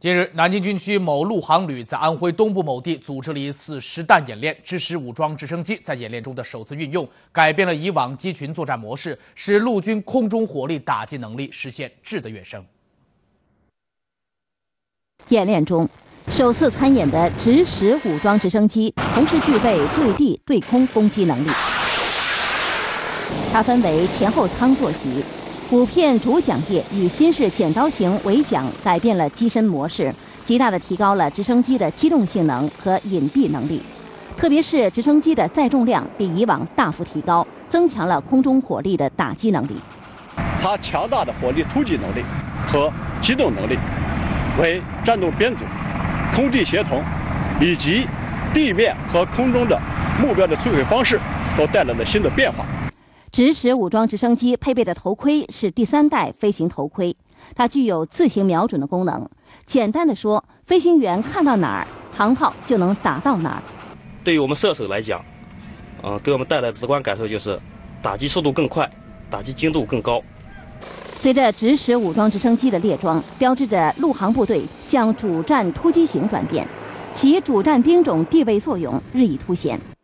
近日，南京军区某陆航旅在安徽东部某地组织了一次实弹演练，支持武装直升机在演练中的首次运用，改变了以往机群作战模式，使陆军空中火力打击能力实现质的跃升。 演练中，首次参演的直使武装直升机同时具备对地、对空攻击能力。它分为前后舱座席。5片主桨叶与新式剪刀型尾桨改变了机身模式，极大地提高了直升机的机动性能和隐蔽能力。特别是直升机的载重量比以往大幅提高，增强了空中火力的打击能力。 它强大的火力突击能力和机动能力，为战斗编组、空地协同以及地面和空中的目标的摧毁方式都带来了新的变化。 直使武装直升机配备的头盔是第3代飞行头盔，它具有自行瞄准的功能。简单的说，飞行员看到哪儿，航炮就能打到哪儿。 对于我们射手来讲，给我们带来的直观感受就是打击速度更快，打击精度更高。 随着直使武装直升机的列装，标志着陆航部队向主战突击型转变，其主战兵种地位作用日益凸显。